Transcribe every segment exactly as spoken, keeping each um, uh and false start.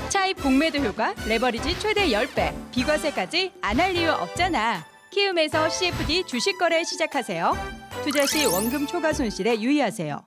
차입 공매도 효과, 레버리지 최대 십 배, 비과세까지 안 할 이유 없잖아. 키움에서 씨에프디 주식 거래 시작하세요. 투자 시 원금 초과 손실에 유의하세요.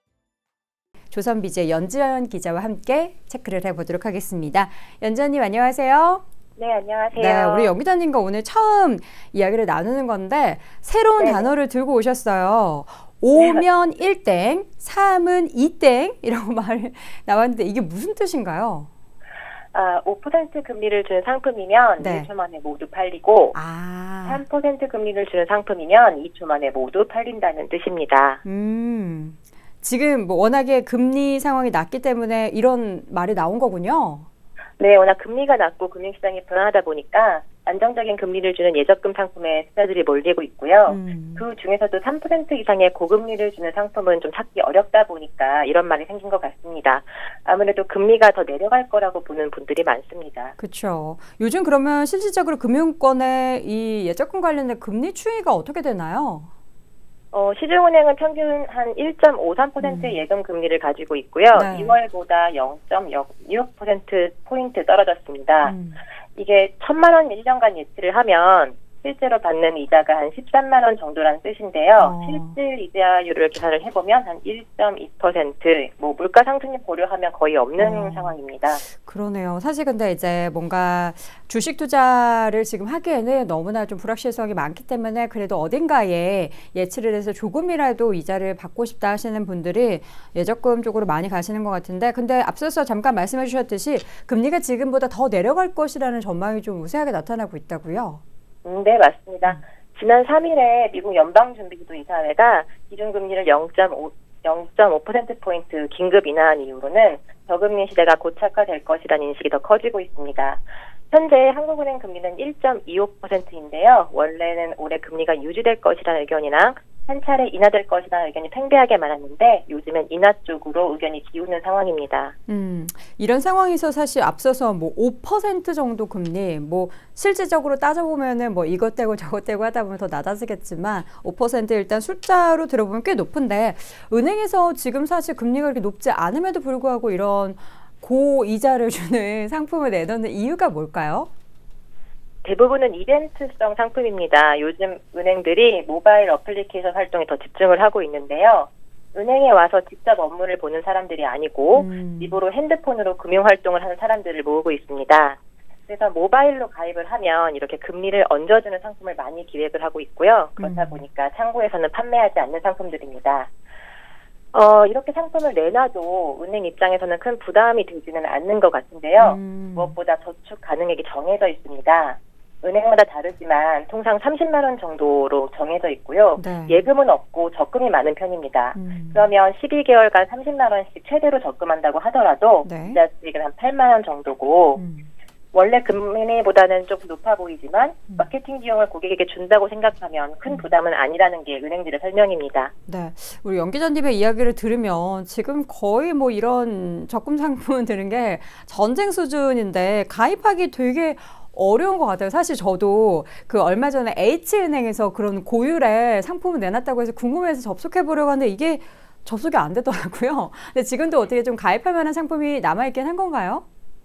조선비즈의 연지연 기자와 함께 체크를 해보도록 하겠습니다. 연지연님 안녕하세요. 네, 안녕하세요. 네, 우리 연 기자님과 오늘 처음 이야기를 나누는 건데 새로운 네. 단어를 들고 오셨어요. 오면 네. 일 땡, 삼은 이 땡이라고 말 나왔는데 이게 무슨 뜻인가요? 아, 오 퍼센트 금리를 주는 상품이면 네. 일 초 만에 모두 팔리고 아. 삼 퍼센트 금리를 주는 상품이면 이 초 만에 모두 팔린다는 뜻입니다. 음, 지금 뭐 워낙에 금리 상황이 낮기 때문에 이런 말이 나온 거군요. 네, 워낙 금리가 낮고 금융시장이 불안하다 보니까 안정적인 금리를 주는 예적금 상품에 투자들이 몰리고 있고요. 음. 그 중에서도 삼 퍼센트 이상의 고금리를 주는 상품은 좀 찾기 어렵다 보니까 이런 말이 생긴 것 같습니다. 아무래도 금리가 더 내려갈 거라고 보는 분들이 많습니다. 그렇죠. 요즘 그러면 실질적으로 금융권의 이 예적금 관련된 금리 추이가 어떻게 되나요? 어, 시중은행은 평균 한 일 점 오삼 퍼센트의 음. 예금 금리를 가지고 있고요. 네. 이월보다 영 점 영육 퍼센트 포인트 떨어졌습니다. 음. 이게 천만 원 일 년간 예치를 하면 실제로 받는 이자가 한 십삼만 원 정도라는 뜻인데요. 어. 실질 이자율을 계산을 해보면 한 일 점 이 퍼센트, 뭐 물가 상승률 고려하면 거의 없는 어. 상황입니다. 그러네요. 사실 근데 이제 뭔가 주식 투자를 지금 하기에는 너무나 좀 불확실성이 많기 때문에 그래도 어딘가에 예치를 해서 조금이라도 이자를 받고 싶다 하시는 분들이 예적금 쪽으로 많이 가시는 것 같은데, 근데 앞서서 잠깐 말씀해 주셨듯이 금리가 지금보다 더 내려갈 것이라는 전망이 좀 우세하게 나타나고 있다고요? 음, 네, 맞습니다. 지난 삼 일에 미국 연방준비기도 이사회가 기준금리를 영 점 오 퍼센트 포인트 긴급 인하한 이후로는 저금리 시대가 고착화될 것이라는 인식이 더 커지고 있습니다. 현재 한국은행 금리는 일 점 이오 퍼센트인데요. 원래는 올해 금리가 유지될 것이라는 의견이랑 한 차례 인하될 것이라는 의견이 팽배하게 많았는데 요즘엔 인하 쪽으로 의견이 기우는 상황입니다. 음, 이런 상황에서 사실 앞서서 뭐 오 퍼센트 정도 금리, 뭐 실질적으로 따져보면은 뭐 이것 떼고 저것 떼고 하다 보면 더 낮아지겠지만 오 퍼센트 일단 숫자로 들어보면 꽤 높은데, 은행에서 지금 사실 금리가 그렇게 높지 않음에도 불구하고 이런 고이자를 주는 상품을 내놓는 이유가 뭘까요? 대부분은 이벤트성 상품입니다. 요즘 은행들이 모바일 어플리케이션 활동에 더 집중을 하고 있는데요. 은행에 와서 직접 업무를 보는 사람들이 아니고 음. 집으로 핸드폰으로 금융활동을 하는 사람들을 모으고 있습니다. 그래서 모바일로 가입을 하면 이렇게 금리를 얹어주는 상품을 많이 기획을 하고 있고요. 그렇다 음. 보니까 창구에서는 판매하지 않는 상품들입니다. 어, 이렇게 상품을 내놔도 은행 입장에서는 큰 부담이 들지는 않는 것 같은데요. 음. 무엇보다 저축 가능액이 정해져 있습니다. 은행마다 다르지만 통상 삼십만 원 정도로 정해져 있고요. 네. 예금은 없고 적금이 많은 편입니다. 음. 그러면 십이 개월간 삼십만 원씩 최대로 적금한다고 하더라도 네. 이자 수익은 한 팔만 원 정도고 음. 원래 금리보다는 좀 높아 보이지만 음. 마케팅 비용을 고객에게 준다고 생각하면 큰 부담은 아니라는 게 은행들의 설명입니다. 네, 우리 연 기자님의 이야기를 들으면 지금 거의 뭐 이런 적금 상품을 드는 게 전쟁 수준인데 가입하기 되게 어려운 것 같아요. 사실 저도 그 얼마 전에 H은행에서 그런 고율의 상품을 내놨다고 해서 궁금해서 접속해 보려고 하는데 이게 접속이 안 되더라고요. 근데 지금도 어떻게 좀 가입할 만한 상품이 남아있긴 한 건가요?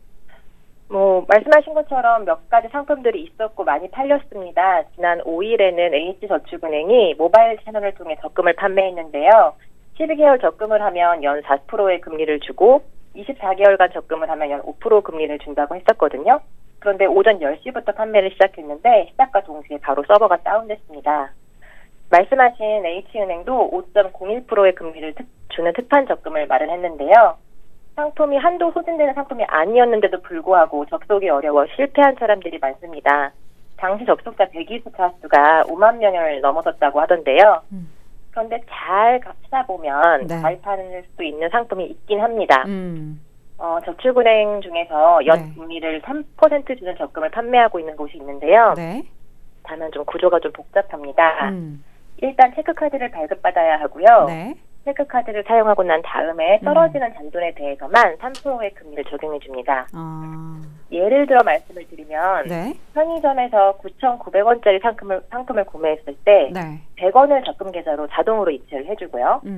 뭐 말씀하신 것처럼 몇 가지 상품들이 있었고 많이 팔렸습니다. 지난 오 일에는 H저축은행이 모바일 채널을 통해 적금을 판매했는데요. 십이 개월 적금을 하면 연 사 퍼센트의 금리를 주고 이십사 개월간 적금을 하면 연 오 퍼센트 금리를 준다고 했었거든요. 그런데 오전 열 시부터 판매를 시작했는데 시작과 동시에 바로 서버가 다운됐습니다. 말씀하신 H은행도 오 점 공일 퍼센트의 금리를 특, 주는 특판 적금을 마련했는데요. 상품이 한도 소진되는 상품이 아니었는데도 불구하고 접속이 어려워 실패한 사람들이 많습니다. 당시 접속자 대기자 수가 오만 명을 넘어섰다고 하던데요. 음. 그런데 잘 찾아보면 네. 가입할 수 있는 상품이 있긴 합니다. 음. 어, 저축은행 중에서 연 네. 금리를 삼 퍼센트 주는 적금을 판매하고 있는 곳이 있는데요. 네. 다만 좀 구조가 좀 복잡합니다. 음. 일단 체크카드를 발급받아야 하고요. 네. 체크카드를 사용하고 난 다음에 떨어지는 잔돈에 대해서만 삼 퍼센트의 금리를 적용해 줍니다. 아. 예를 들어 말씀을 드리면 네. 편의점에서 구천구백 원짜리 상품을, 상품을 구매했을 때 네. 백 원을 적금 계좌로 자동으로 이체를 해주고요. 음.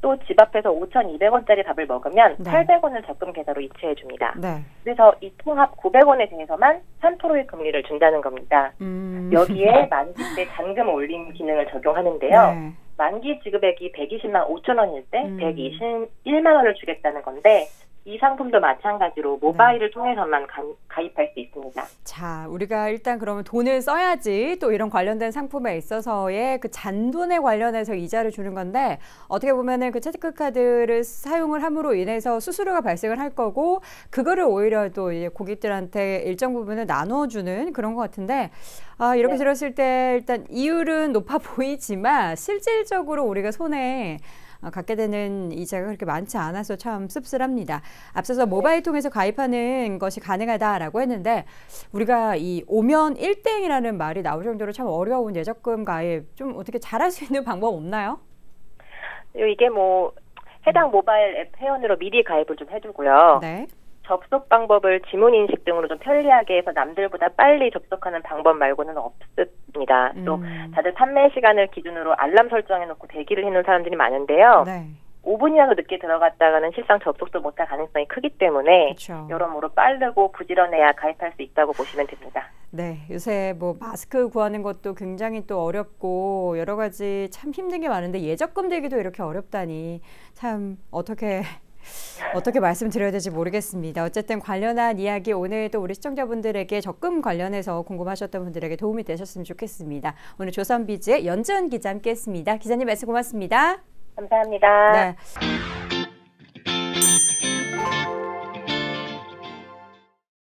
또 집 앞에서 오천이백 원짜리 밥을 먹으면 네. 팔백 원을 적금 계좌로 이체해 줍니다. 네. 그래서 이 통합 구백 원에 대해서만 삼 퍼센트의 금리를 준다는 겁니다. 음. 여기에 만기 때 잔금 올림 기능을 적용하는데요. 네. 만기 지급액이 백이십만 오천 원일 때 음. 백이십일만 원을 주겠다는 건데 이 상품도 마찬가지로 모바일을 네. 통해서만 가, 가입할 수 있습니다. 자, 우리가 일단 그러면 돈을 써야지 또 이런 관련된 상품에 있어서의 그 잔돈에 관련해서 이자를 주는 건데 어떻게 보면은 그 체크카드를 사용을 함으로 인해서 수수료가 발생을 할 거고 그거를 오히려 또 이제 고객들한테 일정 부분을 나눠주는 그런 것 같은데 아, 이렇게 네. 들었을 때 일단 이율은 높아 보이지만 실질적으로 우리가 손에 어, 갖게 되는 이자가 그렇게 많지 않아서 참 씁쓸합니다. 앞서서 모바일 통해서 가입하는 것이 가능하다라고 했는데 우리가 이 오면 일 땡이라는 말이 나올 정도로 참 어려운 예적금 가입 좀 어떻게 잘할 수 있는 방법 없나요? 이게 뭐 해당 모바일 앱 회원으로 미리 가입을 좀 해두고요. 네. 접속 방법을 지문 인식 등으로 좀 편리하게 해서 남들보다 빨리 접속하는 방법 말고는 없습니다. 음. 또 다들 판매 시간을 기준으로 알람 설정해놓고 대기를 해놓은 사람들이 많은데요. 네. 오 분이라도 늦게 들어갔다가는 실상 접속도 못할 가능성이 크기 때문에 그렇죠. 여러모로 빠르고 부지런해야 가입할 수 있다고 보시면 됩니다. 네, 요새 뭐 마스크 구하는 것도 굉장히 또 어렵고 여러 가지 참 힘든 게 많은데 예적금 들기도 이렇게 어렵다니 참 어떻게 어떻게 말씀드려야 될지 모르겠습니다. 어쨌든 관련한 이야기 오늘 또 우리 시청자분들에게 적금 관련해서 궁금하셨던 분들에게 도움이 되셨으면 좋겠습니다. 오늘 조선비즈의 연지은 기자 함께했습니다. 기자님 말씀 고맙습니다. 감사합니다. 네.